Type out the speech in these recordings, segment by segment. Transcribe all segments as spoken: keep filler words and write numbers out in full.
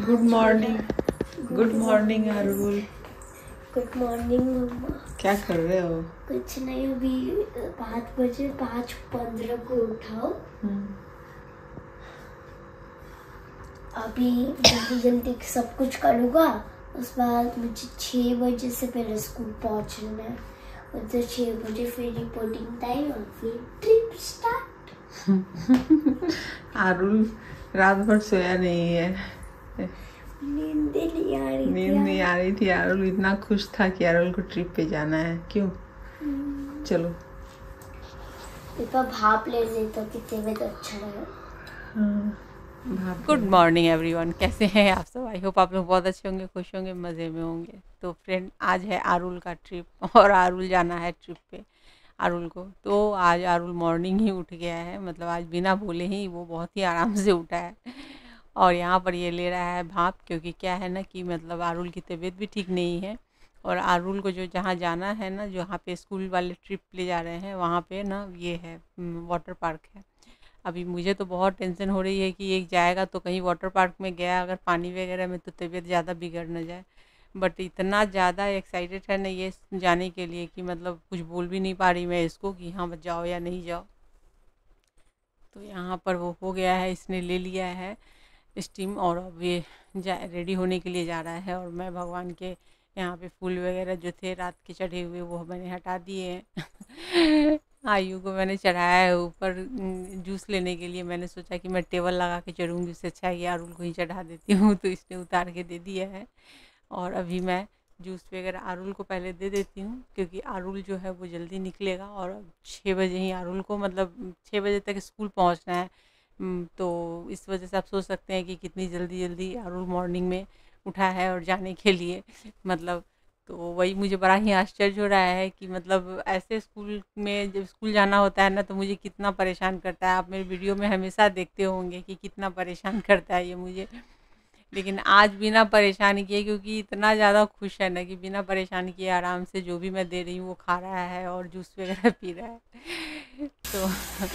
Good morning. Good morning Arul. Good morning mamma. क्या कर रहे हो? कुछ नहीं, अभी पाँच बजे पाँच पंद्रह को उठाओ। अभी जल्दी जल्दी सब कुछ करूँगा। उस बाद मुझे छः बजे से पहले स्कूल पहुँचना है। उधर छः बजे फिर रिपोर्टिंग टाइम और फिर ट्रिप स्टार्ट। अरुल रात भर सोया नहीं है। नींद नहीं आ रही नींद नहीं आ रही थी। अरुल इतना खुश था कि अरुल को ट्रिप पे जाना है। क्यों? चलो पापा भाप ले ले तो कितने में तो अच्छा लगा। गुड मॉर्निंग एवरीवन, कैसे हैं आप सब? आई होप आप लोग बहुत अच्छे होंगे, खुश होंगे, मज़े में होंगे। तो फ्रेंड, आज है आरुल का ट्रिप और आरुल जाना है ट्रिप पे आरुल को। तो आज आरुल मॉर्निंग ही उठ गया है, मतलब आज बिना बोले ही वो बहुत ही आराम से उठा है। और यहाँ पर ये ले रहा है भाप, क्योंकि क्या है ना कि मतलब आरुल की तबीयत भी ठीक नहीं है। और आरुल को जो जहाँ जाना है ना, जहाँ पे स्कूल वाले ट्रिप ले जा रहे हैं, वहाँ पे ना ये है वाटर पार्क है। अभी मुझे तो बहुत टेंशन हो रही है कि एक जाएगा तो कहीं वाटर पार्क में गया अगर पानी वगैरह में तो तबीयत ज़्यादा बिगड़ न जाए। बट इतना ज़्यादा एक्साइटेड है ना ये जाने के लिए कि मतलब कुछ बोल भी नहीं पा रही मैं इसको कि हाँ मत जाओ या नहीं जाओ। तो यहाँ पर वो हो गया है, इसने ले लिया है स्टीम और अब ये जा रेडी होने के लिए जा रहा है। और मैं भगवान के यहाँ पे फूल वगैरह जो थे रात के चढ़े हुए वो मैंने हटा दिए हैं। आयु को मैंने चढ़ाया है ऊपर जूस लेने के लिए। मैंने सोचा कि मैं टेबल लगा के चढ़ूँगी, उससे अच्छा है कि अरुल को ही चढ़ा देती हूँ। तो इसने उतार के दे दिया है और अभी मैं जूस वगैरह अरुल को पहले दे देती हूँ, क्योंकि अरुल जो है वो जल्दी निकलेगा और छः बजे ही अरुल को मतलब छः बजे तक स्कूल पहुँचना है। तो इस वजह से आप सोच सकते हैं कि कितनी जल्दी जल्दी अरुल मॉर्निंग में उठा है और जाने के लिए मतलब। तो वही मुझे बड़ा ही आश्चर्य हो रहा है कि मतलब ऐसे स्कूल में जब स्कूल जाना होता है ना तो मुझे कितना परेशान करता है। आप मेरे वीडियो में हमेशा देखते होंगे कि कितना परेशान करता है ये मुझे। लेकिन आज बिना परेशान किए, क्योंकि इतना ज़्यादा खुश है ना कि बिना परेशान किए आराम से जो भी मैं दे रही हूँ वो खा रहा है और जूस वगैरह पी रहा है। तो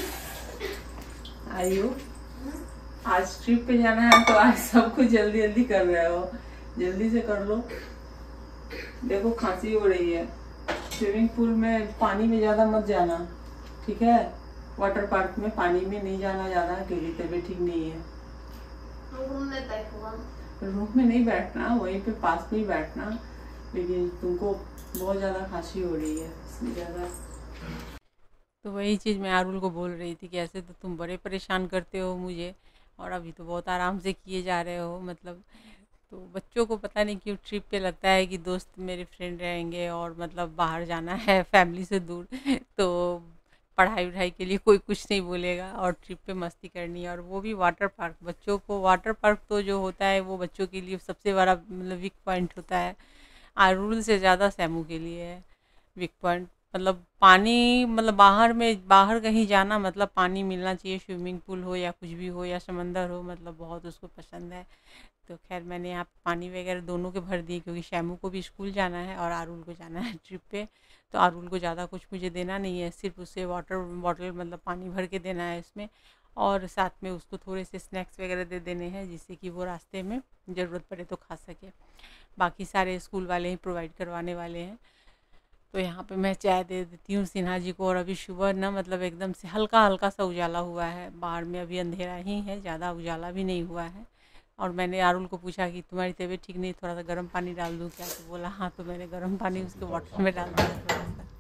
आयु, आज ट्रिप पे जाना है तो आज सब कुछ जल्दी जल्दी कर रहे हो। जल्दी से कर लो। देखो खांसी हो रही है। स्विमिंग पूल में पानी में ज़्यादा मत जाना, ठीक है? वाटर पार्क में पानी में नहीं जाना ज़्यादा, क्योंकि तबीयत ठीक नहीं है। रूम में बैठूंगा। रूम में नहीं बैठना, वहीं पे पास में ही बैठना। लेकिन तुमको बहुत ज़्यादा खांसी हो रही है, इसलिए ज़्यादा। तो वही चीज़ मैं अरुल को बोल रही थी कि ऐसे तो तुम बड़े परेशान करते हो मुझे और अभी तो बहुत आराम से किए जा रहे हो मतलब। तो बच्चों को पता नहीं क्यों ट्रिप पे लगता है कि दोस्त मेरे फ्रेंड रहेंगे और मतलब बाहर जाना है फैमिली से दूर, तो पढ़ाई वढ़ाई के लिए कोई कुछ नहीं बोलेगा और ट्रिप पे मस्ती करनी है। और वो भी वाटर पार्क। बच्चों को वाटर पार्क तो जो होता है वो बच्चों के लिए सबसे बड़ा मतलब वीक पॉइंट होता है। अरुल से ज़्यादा सैमू के लिए है वीक पॉइंट। मतलब पानी, मतलब बाहर में बाहर कहीं जाना मतलब पानी मिलना चाहिए, स्विमिंग पूल हो या कुछ भी हो या समंदर हो, मतलब बहुत उसको पसंद है। तो खैर मैंने यहाँ पानी वगैरह दोनों के भर दिए, क्योंकि शैमू को भी स्कूल जाना है और अरुल को जाना है ट्रिप पे। तो अरुल को ज़्यादा कुछ मुझे देना नहीं है, सिर्फ उसे वाटर बॉटल मतलब पानी भर के देना है इसमें। और साथ में उसको थोड़े से स्नैक्स वगैरह दे देने हैं, जिससे कि वो रास्ते में ज़रूरत पड़े तो खा सके। बाकी सारे स्कूल वाले ही प्रोवाइड करवाने वाले हैं। तो यहाँ पे मैं चाय दे देती हूँ सिन्हा जी को। और अभी सुबह ना मतलब एकदम से हल्का हल्का सा उजाला हुआ है बाहर में, अभी अंधेरा ही है, ज़्यादा उजाला भी नहीं हुआ है। और मैंने अरुल को पूछा कि तुम्हारी तबीयत ठीक नहीं, थोड़ा सा गर्म पानी डाल दूँ क्या? तो बोला हाँ। तो मैंने गर्म पानी उसके बॉटल में डाल दिया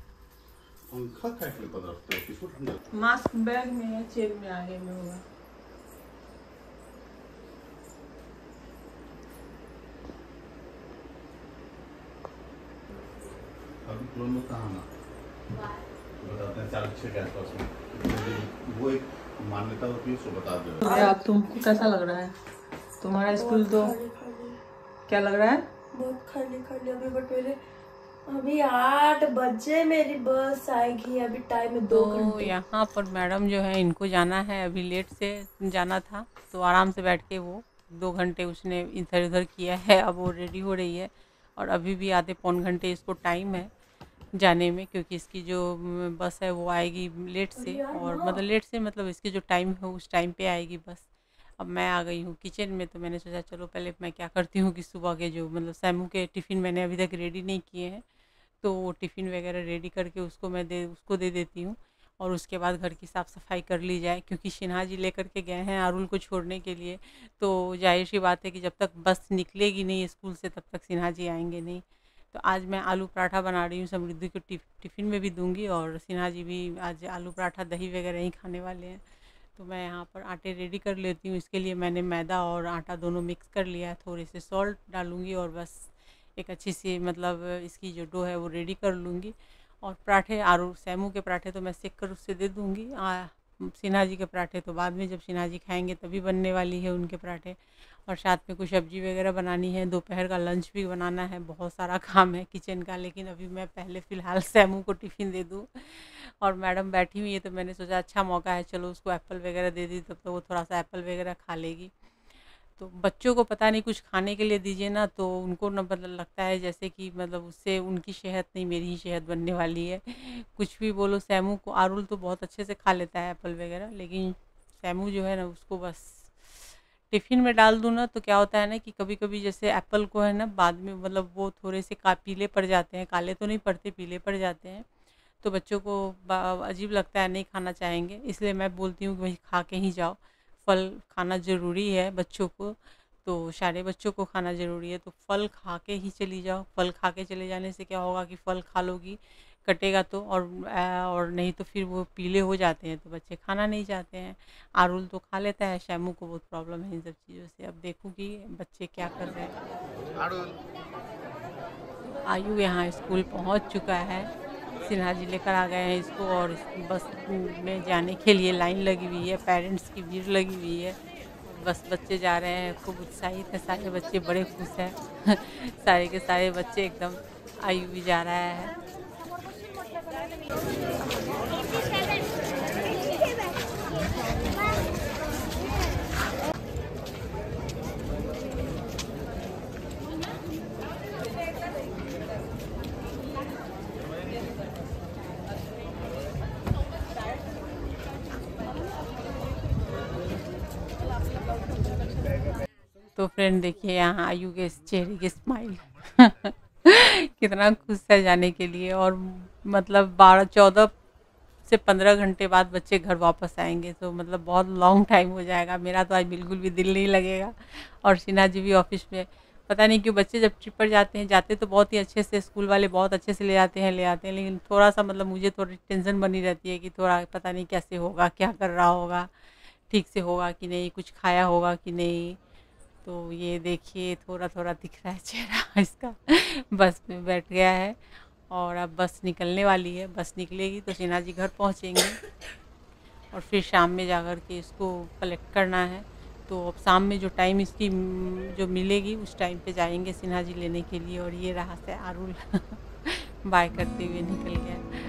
थोड़ा सा। मास्क बैग में है, चेयर में आगे में होगा। अभी क्लोन में कहाँ ना बताते हैं चार छः के आसपास में वो एक मान्यता होती है, उसको बता दो। अब तुमको कैसा लग रहा है? तुम्हारा स्कूल तो क्या लग रहा है? बहुत खाली खाली अभी। बट मेरे अभी आठ बजे मेरी बस आएगी, अभी टाइम है दो घंटे। तो यहाँ पर मैडम जो है इनको जाना है, अभी लेट से जाना था तो आराम से बैठ के वो दो घंटे उसने इधर उधर किया है। अब वो रेडी हो रही है और अभी भी आधे पौन घंटे इसको टाइम है जाने में, क्योंकि इसकी जो बस है वो आएगी लेट से। और मतलब लेट से मतलब इसकी जो टाइम है उस टाइम पे आएगी बस। अब मैं आ गई हूँ किचन में, तो मैंने सोचा चलो पहले मैं क्या करती हूँ कि सुबह के जो मतलब सैमू के टिफ़िन मैंने अभी तक रेडी नहीं किए हैं, तो वो टिफ़िन वगैरह रेडी करके उसको मैं दे उसको दे देती हूँ, और उसके बाद घर की साफ़ सफाई कर ली जाए, क्योंकि शिन्हा जी लेकर के गए हैं आरुल को छोड़ने के लिए। तो जाहिर सी बात है कि जब तक बस निकलेगी नहीं स्कूल से तब तक शिन्हा जी आएंगे नहीं। तो आज मैं आलू पराठा बना रही हूँ, समृद्धि को टिफ, टिफ़िन में भी दूंगी, और शिन्हा जी भी आज आलू पराठा दही वगैरह ही खाने वाले हैं। तो मैं यहाँ पर आटे रेडी कर लेती हूँ। इसके लिए मैंने मैदा और आटा दोनों मिक्स कर लिया है, थोड़े से सॉल्ट डालूँगी और बस एक अच्छी सी मतलब इसकी जो डो है वो रेडी कर लूँगी। और पराठे आलू सैमू के पराठे तो मैं सेक कर उससे दे दूँगी। सिन्हा जी के पराठे तो बाद में जब सिन्हा जी खाएंगे तभी बनने वाली है उनके पराठे। और साथ में कुछ सब्जी वगैरह बनानी है, दोपहर का लंच भी बनाना है, बहुत सारा काम है किचन का। लेकिन अभी मैं पहले फ़िलहाल सैमू को टिफ़िन दे दूँ। और मैडम बैठी हुई है तो मैंने सोचा अच्छा मौका है, चलो उसको एप्पल वगैरह दे दी, तब तो वो थोड़ा सा एप्पल वगैरह खा लेगी। तो बच्चों को पता नहीं कुछ खाने के लिए दीजिए ना, तो उनको ना मतलब लगता है जैसे कि मतलब उससे उनकी सेहत नहीं मेरी ही सेहत बनने वाली है। कुछ भी बोलो सैमू को, आरुल तो बहुत अच्छे से खा लेता है एप्पल वगैरह, लेकिन सैमू जो है ना उसको बस टिफ़िन में डाल दूँ ना तो क्या होता है ना कि कभी कभी जैसे एप्पल को है ना बाद में मतलब वो थोड़े से का पीले पड़ जाते हैं, काले तो नहीं पड़ते, पीले पड़ जाते हैं, तो बच्चों को अजीब लगता है, नहीं खाना चाहेंगे। इसलिए मैं बोलती हूँ कि भाई खा के ही जाओ, फल खाना ज़रूरी है बच्चों को, तो सारे बच्चों को खाना ज़रूरी है, तो फल खा के ही चली जाओ। फल खा के चले जाने से क्या होगा कि फल खा लोगी, कटेगा तो, और और नहीं तो फिर वो पीले हो जाते हैं तो बच्चे खाना नहीं चाहते हैं। आरुल तो खा लेता है, शैमू को बहुत प्रॉब्लम है इन सब चीज़ों से। अब देखूँ कि बच्चे क्या कर रहे हैं। आयु यहाँ स्कूल पहुँच चुका है, सिन्हा जी लेकर आ गए हैं इसको, और बस में जाने के लिए लाइन लगी हुई है, पेरेंट्स की भीड़ लगी हुई है। बस बच्चे जा रहे हैं, खूब उत्साहित है सारे बच्चे, बड़े खुश हैं सारे के सारे बच्चे एकदम। आयु भी जा रहा है। तो फ्रेंड देखिए यहाँ आयु के चेहरे की स्माइल कितना खुश है जाने के लिए। और मतलब बारह चौदह से पंद्रह घंटे बाद बच्चे घर वापस आएंगे, तो मतलब बहुत लॉन्ग टाइम हो जाएगा। मेरा तो आज बिल्कुल भी दिल नहीं लगेगा। और सिन्हा जी भी ऑफिस में, पता नहीं क्यों बच्चे जब ट्रिप पर जाते हैं, जाते तो बहुत ही अच्छे से, स्कूल वाले बहुत अच्छे से ले जाते हैं ले आते हैं, लेकिन थोड़ा सा मतलब मुझे थोड़ी टेंशन बनी रहती है कि थोड़ा पता नहीं कैसे होगा, क्या कर रहा होगा, ठीक से होगा कि नहीं, कुछ खाया होगा कि नहीं। तो ये देखिए थोड़ा थोड़ा दिख रहा है चेहरा इसका। बस में बैठ गया है और अब बस निकलने वाली है। बस निकलेगी तो सिन्हा जी घर पहुँचेंगे और फिर शाम में जाकर के इसको कलेक्ट करना है। तो अब शाम में जो टाइम इसकी जो मिलेगी उस टाइम पे जाएंगे सिन्हा जी लेने के लिए। और ये रहा से आरुल बाय करते हुए निकल गया।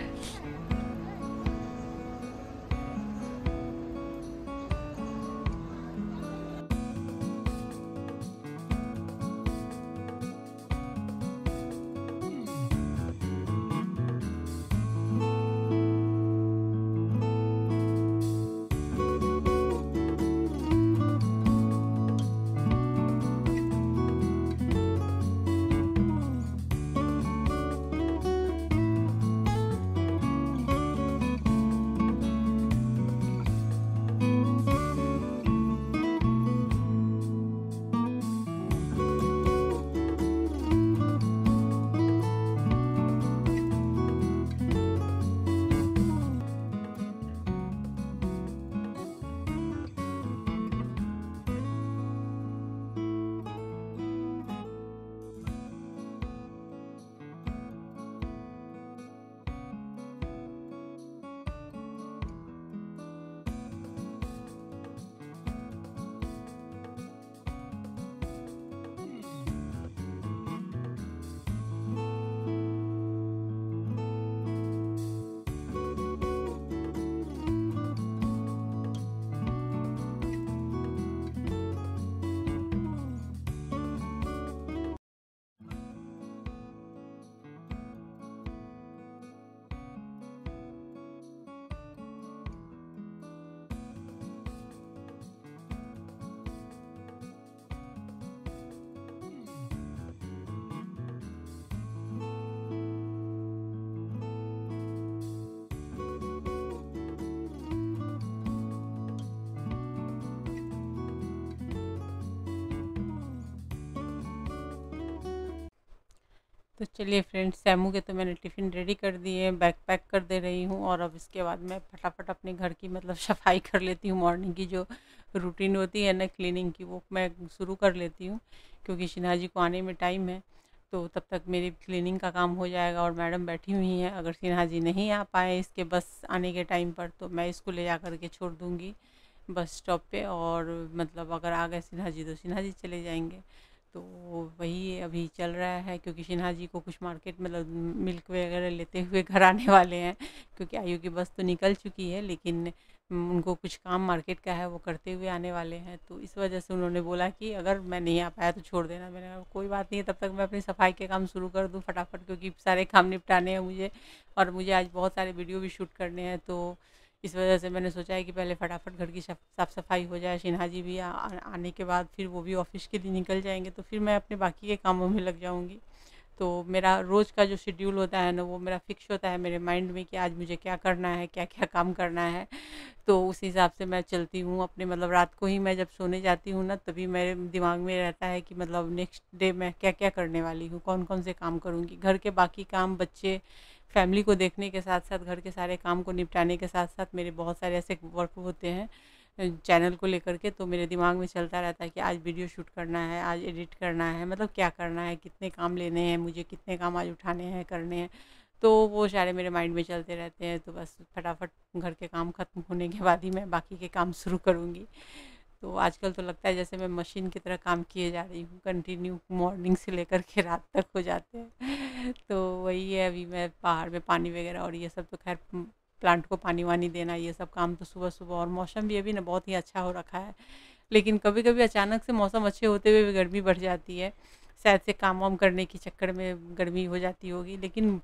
तो चलिए फ्रेंड्स, सैमू के तो मैंने टिफ़िन रेडी कर दिए, बैग पैक कर दे रही हूँ और अब इसके बाद मैं फटाफट अपने घर की मतलब सफाई कर लेती हूँ। मॉर्निंग की जो रूटीन होती है ना क्लीनिंग की, वो मैं शुरू कर लेती हूँ, क्योंकि शिन्हा जी को आने में टाइम है। तो तब तक मेरी क्लीनिंग का काम हो जाएगा और मैडम बैठी हुई हैं। अगर सिन्हा जी नहीं आ पाए इसके बस आने के टाइम पर, तो मैं इसको ले जा कर के छोड़ दूँगी बस स्टॉप पे, और मतलब अगर आ गए सिन्हा जी तो सिन्हा जी चले जाएंगे। तो वही अभी चल रहा है, क्योंकि सिन्हा जी को कुछ मार्केट मतलब मिल्क वगैरह लेते हुए घर आने वाले हैं, क्योंकि आयु की बस तो निकल चुकी है, लेकिन उनको कुछ काम मार्केट का है वो करते हुए आने वाले हैं। तो इस वजह से उन्होंने बोला कि अगर मैं नहीं आ पाया तो छोड़ देना। मैंने कहा कोई बात नहीं है, तब तक मैं अपनी सफाई के काम शुरू कर दूँ फटाफट, क्योंकि सारे काम निपटाने हैं मुझे, और मुझे आज बहुत सारे वीडियो भी शूट करने हैं। तो इस वजह से मैंने सोचा है कि पहले फटाफट घर की साफ़ सफाई हो जाए। सिन्हा जी भी आ, आने के बाद फिर वो भी ऑफिस के लिए निकल जाएंगे, तो फिर मैं अपने बाकी के कामों में लग जाऊंगी। तो मेरा रोज़ का जो शेड्यूल होता है ना, वो मेरा फिक्स होता है मेरे माइंड में कि आज मुझे क्या करना है, क्या क्या काम करना है। तो उस हिसाब से मैं चलती हूँ अपने, मतलब रात को ही मैं जब सोने जाती हूँ ना, तभी मेरे दिमाग में रहता है कि मतलब नेक्स्ट डे मैं क्या क्या करने वाली हूँ, कौन कौन से काम करूँगी। घर के बाकी काम, बच्चे, फैमिली को देखने के साथ साथ घर के सारे काम को निपटाने के साथ साथ मेरे बहुत सारे ऐसे वर्क होते हैं चैनल को लेकर के। तो मेरे दिमाग में चलता रहता है कि आज वीडियो शूट करना है, आज एडिट करना है, मतलब क्या करना है, कितने काम लेने हैं मुझे, कितने काम आज उठाने हैं, करने हैं। तो वो सारे मेरे माइंड में चलते रहते हैं। तो बस फटाफट घर के काम ख़त्म होने के बाद ही मैं बाकी के काम शुरू करूँगी। तो आजकल तो लगता है जैसे मैं मशीन की तरह काम किए जा रही हूँ, कंटिन्यू मॉर्निंग से लेकर के रात तक हो जाते हैं। तो वही है, अभी मैं पहाड़ में पानी वगैरह और ये सब तो खैर प्लांट को पानी वानी देना, ये सब काम तो सुबह सुबह, और मौसम भी अभी ना बहुत ही अच्छा हो रखा है। लेकिन कभी कभी अचानक से मौसम अच्छे होते हुए भी गर्मी बढ़ जाती है, शायद से काम वाम करने के चक्कर में गर्मी हो जाती होगी। लेकिन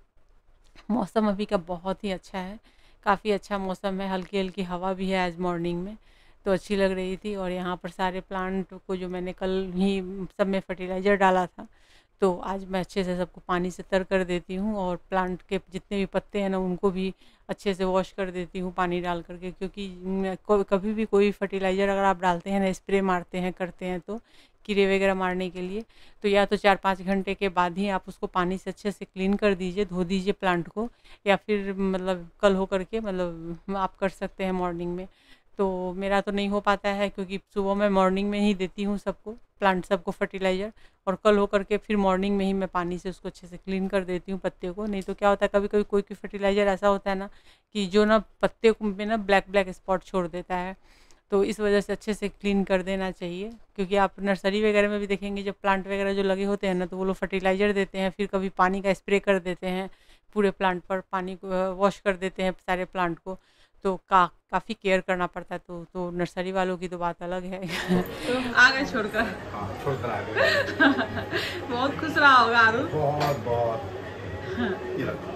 मौसम अभी का बहुत ही अच्छा है, काफ़ी अच्छा मौसम है, हल्की हल्की हवा भी है आज मॉर्निंग में, तो अच्छी लग रही थी। और यहाँ पर सारे प्लांट को जो मैंने कल ही सब में फर्टिलाइज़र डाला था, तो आज मैं अच्छे से सबको पानी से तर कर देती हूँ, और प्लांट के जितने भी पत्ते हैं ना उनको भी अच्छे से वॉश कर देती हूँ पानी डाल करके। क्योंकि कभी भी कोई फर्टिलाइज़र अगर आप डालते हैं ना, स्प्रे मारते हैं, करते हैं, तो कीड़े वगैरह मारने के लिए, तो या तो चार पाँच घंटे के बाद ही आप उसको पानी से अच्छे से क्लीन कर दीजिए, धो दीजिए प्लांट को, या फिर मतलब कल हो करके मतलब आप कर सकते हैं मॉर्निंग में। तो मेरा तो नहीं हो पाता है, क्योंकि सुबह मैं मॉर्निंग में ही देती हूँ सबको, प्लांट सबको फर्टिलाइज़र, और कल हो करके फिर मॉर्निंग में ही मैं पानी से उसको अच्छे से क्लीन कर देती हूँ पत्ते को। नहीं तो क्या होता है, कभी कभी कोई कोई फर्टिलाइज़र ऐसा होता है ना कि जो ना पत्ते में ना ब्लैक ब्लैक स्पॉट छोड़ देता है, तो इस वजह से अच्छे से क्लीन कर देना चाहिए। क्योंकि आप नर्सरी वगैरह में भी देखेंगे, जब प्लांट वगैरह जो लगे होते हैं ना, तो वो लोग फर्टिलाइज़र देते हैं, फिर कभी पानी का स्प्रे कर देते हैं पूरे प्लांट पर, पानी को वॉश कर देते हैं सारे प्लांट को, तो का काफ़ी केयर करना पड़ता है। तो तो नर्सरी वालों की तो बात अलग है। तो आ गए छोड़कर। हाँ, छोड़कर आ गए। बहुत खुश रहा होगा आरुल। बहुत बहुत ये लगता है।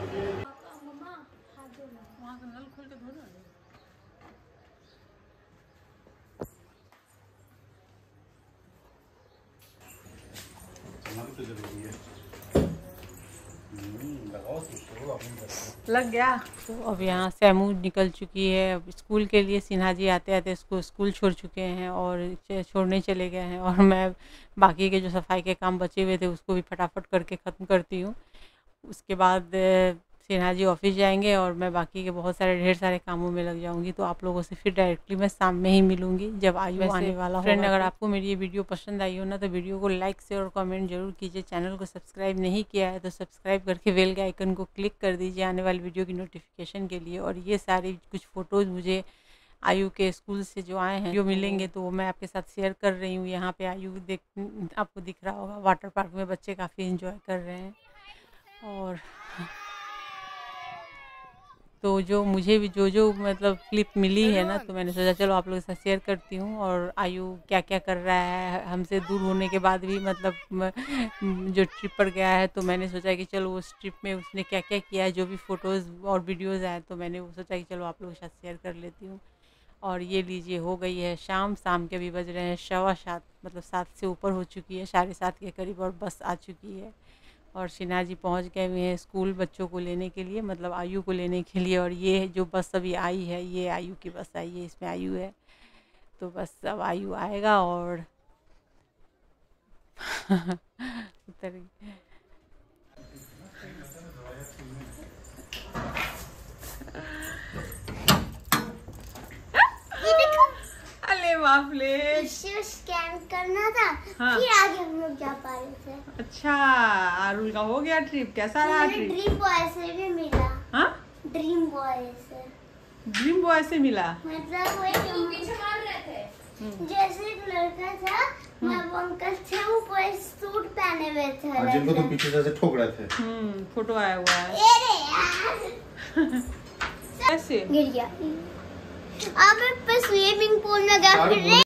वहाँ से नल खोल के धो दो। हमारी तो जरूरी है। हम्म, लगाओ तो अपनी लग गया। तो अब यहाँ सैमू निकल चुकी है, अब स्कूल के लिए सिन्हा जी आते आते इसको स्कूल छोड़ चुके हैं और च- छोड़ने चले गए हैं, और मैं बाकी के जो सफाई के काम बचे हुए थे उसको भी फटाफट करके ख़त्म करती हूँ। उसके बाद अ, सिन्हा जी ऑफिस जाएंगे और मैं बाकी के बहुत सारे ढेर सारे कामों में लग जाऊंगी। तो आप लोगों से फिर डायरेक्टली मैं शाम में ही मिलूंगी जब आयु आने वाला फ्रेंड। अगर आपको मेरी ये वीडियो पसंद आई हो ना, तो वीडियो को लाइक शेयर और कमेंट जरूर कीजिए। चैनल को सब्सक्राइब नहीं किया है तो सब्सक्राइब करके बेल के आइकन को क्लिक कर दीजिए आने वाली वीडियो की नोटिफिकेशन के लिए। और ये सारी कुछ फ़ोटोज़ मुझे आयु के स्कूल से जो आए हैं, जो मिलेंगे, तो वो मैं आपके साथ शेयर कर रही हूँ। यहाँ पे आयु देख आपको दिख रहा होगा, वाटर पार्क में बच्चे काफ़ी इंजॉय कर रहे हैं। और तो जो मुझे भी जो जो मतलब क्लिप मिली है ना, तो मैंने सोचा चलो आप लोगों के साथ शेयर करती हूँ। और आयु क्या क्या कर रहा है हमसे दूर होने के बाद भी, मतलब म- जो ट्रिप पर गया है, तो मैंने सोचा कि चलो उस ट्रिप में उसने क्या क्या किया है, जो भी फ़ोटोज़ और वीडियोज़ आए, तो मैंने वो सोचा कि चलो आप लोगों के साथ शेयर कर लेती हूँ। और ये लीजिए, हो गई है शाम, शाम के भी बज रहे हैं सवा सात, मतलब सात से ऊपर हो चुकी है, साढ़े सात के करीब, और बस आ चुकी है। और सिन्हा जी पहुंच गए हुए हैं स्कूल बच्चों को लेने के लिए, मतलब आयु को लेने के लिए। और ये जो बस अभी आई है, ये आयु की बस आई है, इसमें आयु है। तो बस अब आयु आएगा और उतर पापलेट। इसे स्कैन करना था। हाँ। फिर आगे हम लोग जा पा रहे थे। अच्छा, आरुल का हो गया ट्रिप। कैसा रहा ट्रिप? ड्रीम बॉय से भी मिला। हाँ, ड्रीम बॉय से ड्रीम बॉय से मिला। मतलब वो एक पीछे मार रहे थे। जैसे एक लड़का था, मैं वो अंकल थे, वो पूरे सूट पहने हुए थे। और जिनको तुम पीछे से ऐसे ठोक रहे थे। हम्म, फोटो आया हुआ है। अरे यार कैसे गिर गया। अब मैं स्विमिंग पूल में गया।